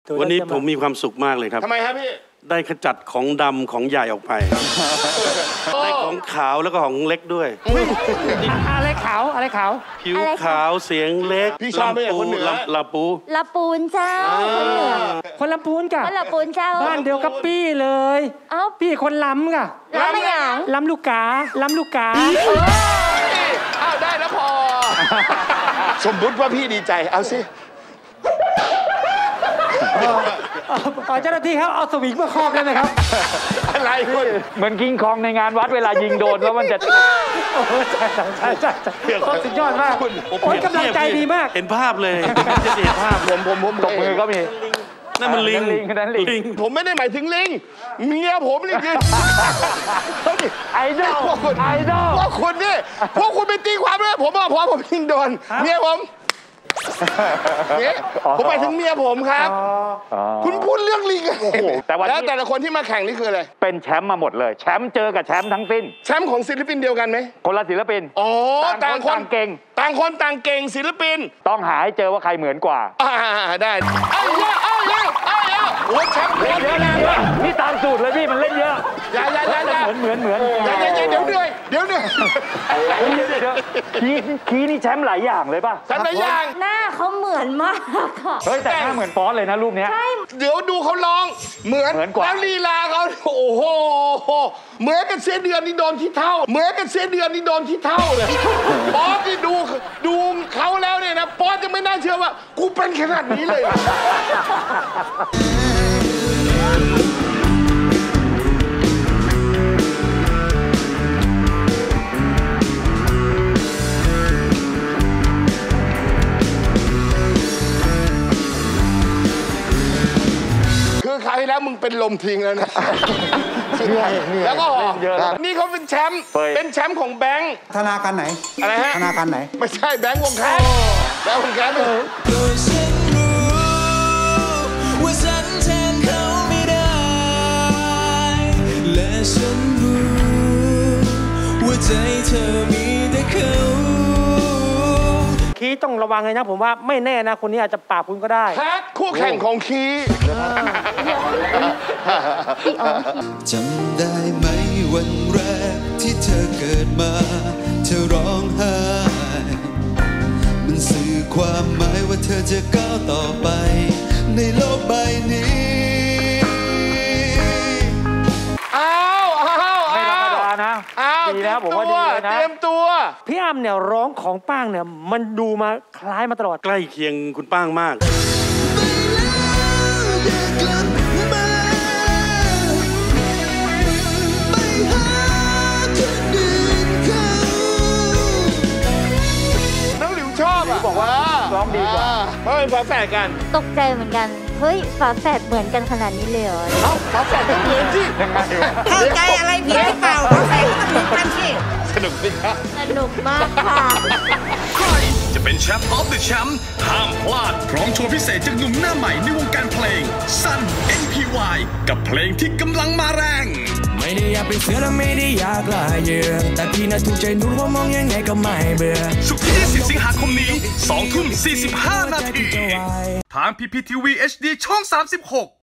วันนี้ผมมีความสุขมากเลยครับทำไมครับพี่ได้ขจัดของดำของใหญ่ออกไปได้ของขาวแล้วก็ของเล็กด้วยอะไรขาวอะไรขาวผิวขาวเสียงเล็กพี่ชอบไม่ใช่คนเหนือลาปูนเจ้าคนเหนือคนลำพูนกะคนลำพูนเจ้าบ้านเดียวกับปี้เลยพี่คนล้ำกะล้ำไม่หยังล้ำลูกกาเอาได้แล้วพอสมมุติว่าพี่ดีใจเอาสิเจ้าหน้าที่ครับเอาสวิงมาครอบได้ไหมครับอะไรคุณเหมือนกิงคองในงานวัดเวลายิงโดนแล้วมันจะใช่สุดยอดมากโอ้ยกำลังใจดีมากเห็นภาพเลยจะเห็นภาพผมตบมือก็มีนั่นมันลิงผมไม่ได้หมายถึงลิงเมียผมนี่คือไอดอลพวกคุณนี่พวกคุณไปตีความเลยผมบอกพอผมยิงโดนเมียผมเนี่ยผมไปถึงเมียผมครับคุณพูดเรื่องลิงแล้วแต่ละคนที่มาแข่งนี่คืออะไรเป็นแชมป์มาหมดเลยแชมป์เจอกับแชมป์ทั้งสิ้นแชมป์ของศิลปินเดียวกันไหมคนละศิลปินอ๋อต่างคนเก่งต่างคนต่างเก่งศิลปินต้องหาให้เจอว่าใครเหมือนกว่าได้เอาเยอะโอ้แชมป์เยอะนี่ตามสูตรเลยพี่มันเล่นเยอะอย่าเหมือนอย่าเดี๋ยวเหนื่อยคีนี่แชมป์หลายอย่างเลยป่ะแชมป์หลายอย่างหน้าเขาเหมือนมากเฮ้ยแต่หน้าเหมือนฟอสเลยนะรูปนี้เดี๋ยวดูเขาร้องเหมือนแล้วลีลาเขาโอ้โหเหมือนกันเสียเดือนนี่โดนที่เท่าเลยป๊อปที่ดูเขาแล้วเนี่ยนะป๊อปจะไม่น่าเชื่อว่ากูเป็นขนาดนี้เลยคราวที่แล้วมึงเป็นลมทิ้งแล้วนะแล้วก็นี่เขาเป็นแชมป์ของแบงค์ธนาคารไหนอะไรฮะธนาคารไหนไม่ใช่แบงค์วงแคสแบงค์วงแคสว่าฉันแทนเขาไม่ได้และฉันรู้ว่าใจเธอมีแต่เขาคีต้องระวังเลยนะผมว่าไม่แน่นะคนนี้อาจจะปราบคุณก็ได้คู่แข่งของคีจำได้ไหมวันแรกที่เธอเกิดมาเธอร้องไห้มันสื่อความหมายว่าเธอจะก้าวต่อไปในโลกใบนี้ไม่ธรรมดานะดีนะผมว่าดีเลยนะเตรียมตัวพี่อ้ำเนี่ยร้องของป้างเนี่ยมันดูมาคล้ายมาตลอดใกล้เคียงคุณป้างมากน้องหลิวชอบบอกว่าร้องดีกว่าเพราะเป็นฝาแฝดกันตกใจเหมือนกันเฮ้ยฝาแฝดเหมือนกันขนาดนี้เลยเหรอฝาแฝดเหมือนสิเข้าใจอะไรผิดหรือเปล่าฝาแฝดมันเหมือนกันสิสนุกไหมครับสนุกมากค่ะใครจะเป็นแชมป์ออฟเดอะแชมป์ห้ามพลาดพร้อมโชว์พิเศษจากหนุ่มหน้าใหม่ในวงการเพลงซัน NPY กับเพลงที่กำลังมาแรงไม่ได้อยากเป็นเสือและไม่ได้อยากลายเยื่อแต่พี่น่ะถูกใจหนูว่ามองยังไงก็ไม่เบื่อศุกร์ที่20 สิงหาคมนี้ 20:45 นาทีทาง PPTV HD ช่อง 36